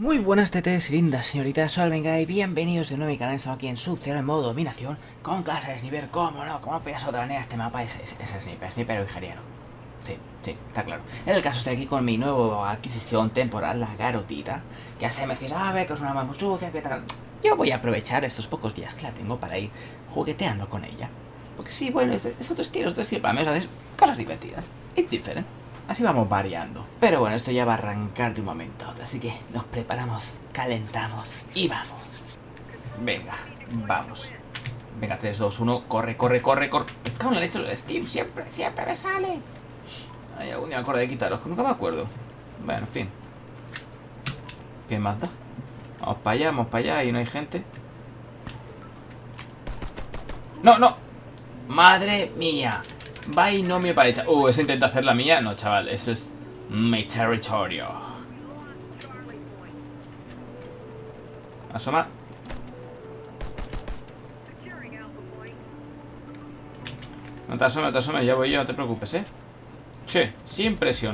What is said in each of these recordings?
Muy buenas tetes y lindas señoritas, soy Alvenga y bienvenidos de nuevo a mi canal. Estamos aquí en Sub-Zero en modo dominación con clase de sniper. ¿Cómo no? ¿Cómo pegas otra manera este mapa? Es sniper o ingeniero. Sí, está claro. En el caso estoy aquí con mi nueva adquisición temporal, la garotita. Que así me decís, ve que es una arma muy sucia, ¿qué tal? Yo voy a aprovechar estos pocos días que la tengo para ir jugueteando con ella. Porque sí, bueno, es otro estilo, para mí es cosas divertidas. It's different. Así vamos variando. Pero bueno, esto ya va a arrancar de un momento a otro. Así que nos preparamos, calentamos y vamos. Venga, vamos. Venga, 3, 2, 1, corre. Me cago en la leche, el Steam siempre me sale. Ay, algún día me acuerdo de quitarlos, que nunca me acuerdo. Bueno, en fin. ¿Qué más da? Vamos para allá y no hay gente. ¡No! ¡Madre mía! Binomio para echar. ¿Ese intenta hacer la mía? No, chaval, eso es mi territorio. Asoma. No te asomes, ya voy yo, no te preocupes, Che, sin presión.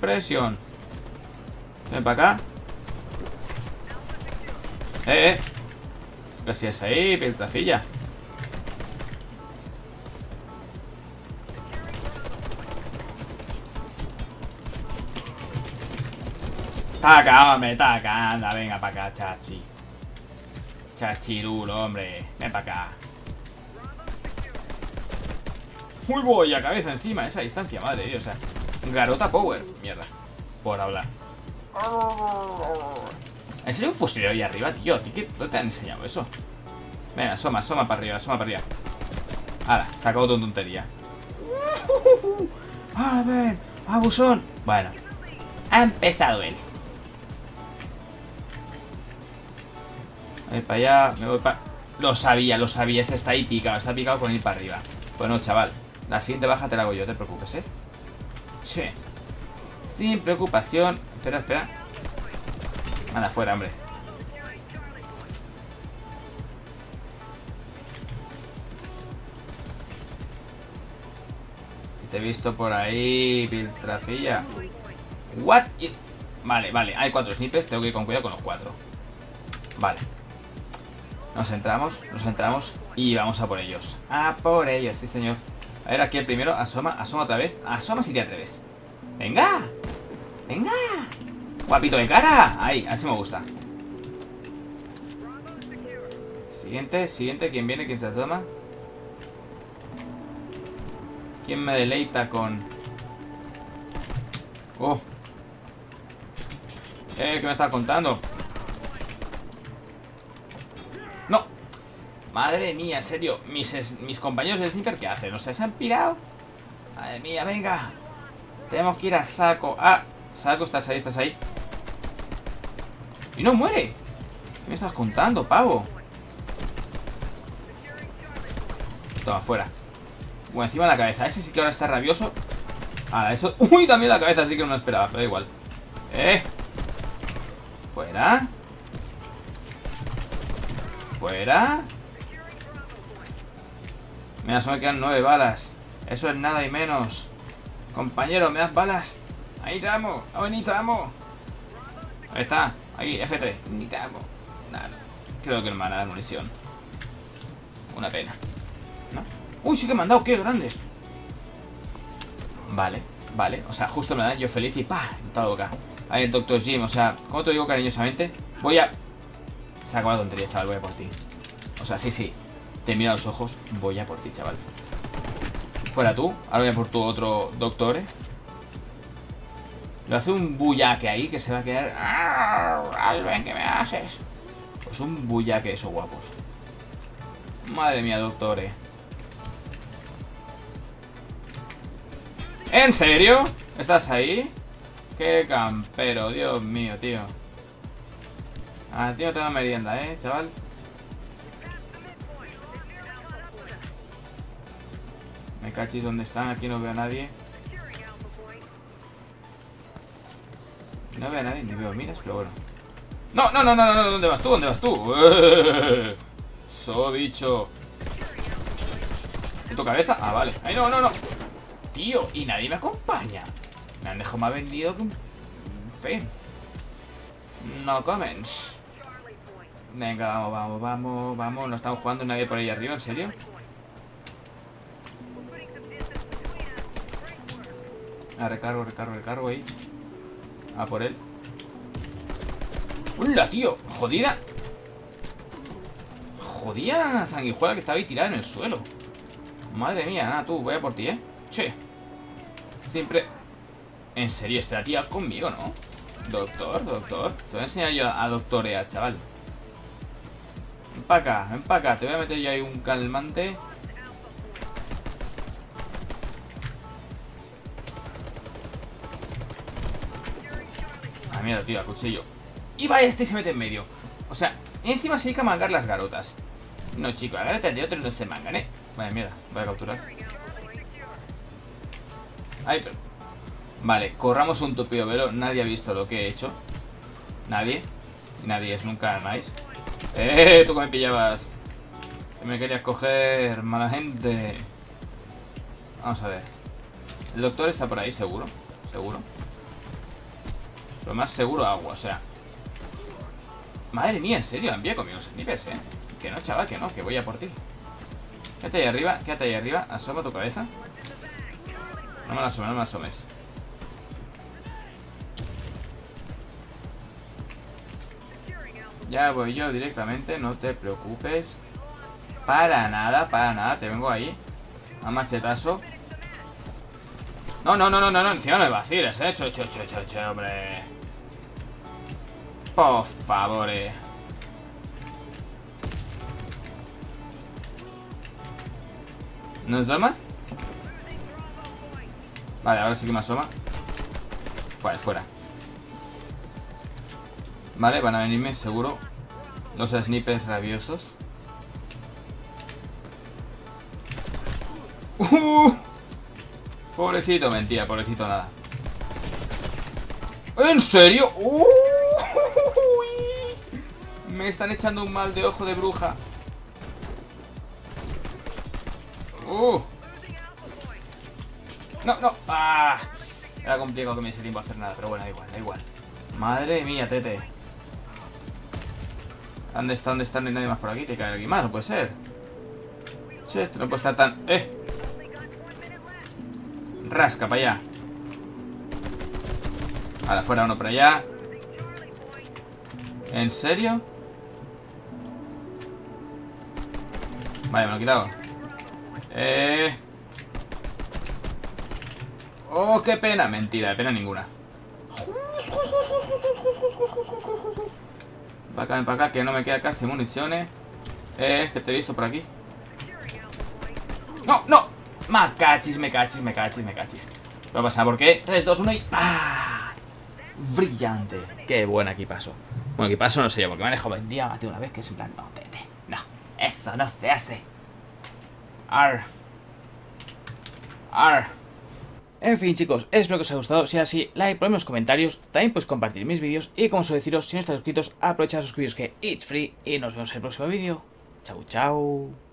Ven para acá. Gracias ahí, piltrafilla. Taca, hombre, taca, anda, venga para acá, chachi. Chachirulo, hombre, ven para acá. Uy, voy a cabeza encima, esa distancia, madre de Dios, o sea, Garota Power, mierda, por hablar. ¿En serio un fusilero ahí arriba, tío? ¿A ti qué no te han enseñado eso? Venga, asoma para arriba, Ahora, se acabó tu tontería. A ver, abusón. Bueno, ha empezado él. Voy para allá, me voy para... Lo sabía, este está ahí picado, está picado con ir para arriba. Bueno, chaval, la siguiente baja te la hago yo, te preocupes, Sí. Sin preocupación. Espera. Anda, fuera, hombre. Te he visto por ahí, piltrafilla. What? Vale, hay 4 snipers, tengo que ir con cuidado con los 4. Vale. Nos entramos y vamos a por ellos. Sí, señor. A ver, aquí el primero, asoma otra vez. Asoma si te atreves. ¡Venga! ¡Guapito de cara! Ahí, así me gusta. Siguiente, ¿quién viene? ¿Quién se asoma? ¿Quién me deleita con...? ¿Qué me estás contando? ¡No! Madre mía, en serio. Mis compañeros del sniper, ¿qué hacen? O sea, ¿se han pirado? Madre mía, venga. Tenemos que ir a saco. Saco, estás ahí. ¡Y no muere! ¿Qué me estás contando, pavo? Toma, fuera. Bueno, encima de la cabeza. Ese sí que ahora está rabioso. Eso... ¡Uy! También la cabeza sí que no me esperaba, pero da igual. Fuera. Mira, solo me quedan 9 balas. Eso es nada y menos. Compañero, ¿me das balas? Ahí te amo. Ahí está. Ahí, F3. Ni te amo. Nada. Creo que no me van a dar munición. Una pena. ¿No? Uy, sí que me han dado. ¡Qué grandes! Vale. O sea, justo me dan yo feliz y ¡pah! En toda la boca. Ahí el Dr. Jim. O sea, como te digo cariñosamente, voy a... Se acabó la tontería, chaval. Voy a por ti. O sea, sí. Te miro a los ojos. Voy a por ti, chaval. Fuera tú. Ahora voy a por tu otro doctor, Le hace un bullaque ahí que se va a quedar... Alben, ¿qué me haces? Pues un bullaque eso, guapos. Madre mía, doctor, ¿En serio? ¿Estás ahí? Qué campero, Dios mío, tío. A ti no te da merienda, chaval. Me cachis, ¿dónde están? Aquí no veo a nadie. No veo a nadie, ni veo miras, pero bueno. No, ¿dónde vas tú? So bicho. ¿En tu cabeza? Vale. Ay, no. Tío, y nadie me acompaña. Me han dejado más vendido que un fe. No comments. Venga, vamos, vamos, vamos, vamos. No estamos jugando nadie por ahí arriba, ¿en serio? Ah, recargo, recargo, recargo ahí. A por él. ¡Hola, tío! ¡Jodida! Jodida sanguijuela que estaba ahí tirada en el suelo. Madre mía, nada, tú, voy a por ti, ¿eh? Che. Siempre... En serio, esta tía conmigo, ¿no? Doctor, doctor. Te voy a enseñar yo a doctorear, chaval. Ven pa' acá. Te voy a meter yo ahí un calmante. Ah, mira, tío, a cuchillo. Y va este y se mete en medio. O sea, encima se hay que mangar las garotas. No, chico, agárrate de otro y no se mangan, ¿eh? Vaya mierda, voy a capturar. Ay, pero... Vale, corramos un tupido velo. Nadie ha visto lo que he hecho. Nadie. Nadie es nunca nice. Tú que me pillabas. Que me querías coger, mala gente. Vamos a ver. El doctor está por ahí, seguro. Seguro. Lo más seguro, agua, o sea. Madre mía, en serio, envía conmigo snipers, Que no, chaval, que no, que voy a por ti. Quédate ahí arriba, asoma tu cabeza. No me la asomes, no me la asomes. Ya voy yo directamente, no te preocupes. Para nada, te vengo ahí. A machetazo. No, no, no, no, no, no, encima me vaciles, hombre. Por favor, ¿No asomas? Vale, ahora sí que me asoma. Vale, fuera. Vale, van a venirme, seguro. Los snipers rabiosos. Pobrecito, mentira, pobrecito nada. ¿En serio? Me están echando un mal de ojo de bruja. No, no. Ah, era complicado que me diese tiempo a hacer nada, pero bueno, da igual, da igual. Madre mía, tete. ¿Dónde está? ¿Dónde está? No hay nadie más por aquí. Te cae alguien más, no puede ser. Che, esto no puede estar tan... Rasca para allá. Ahora, fuera uno para allá. ¿En serio? Vale, me lo he quitado. Oh, qué pena. Mentira, de pena ninguna. Ven para acá, que no me queda casi municiones. Que te he visto por aquí. ¡No, no! Me cachis. ¿Qué va a pasar? ¿Por qué? 3, 2, 1 y... ¡ah! Brillante. Qué buen equipazo. Bueno, equipazo no sé yo, porque me han dejado vendido mate una vez, que es en plan... No, tete. No, eso no se hace. Arr. En fin, chicos, espero que os haya gustado. Si es así, like, ponedme en los comentarios. También podéis compartir mis vídeos. Y como suelo deciros, si no estáis suscritos, aprovechad a suscribiros, que it's free. Y nos vemos en el próximo vídeo. Chau, chau.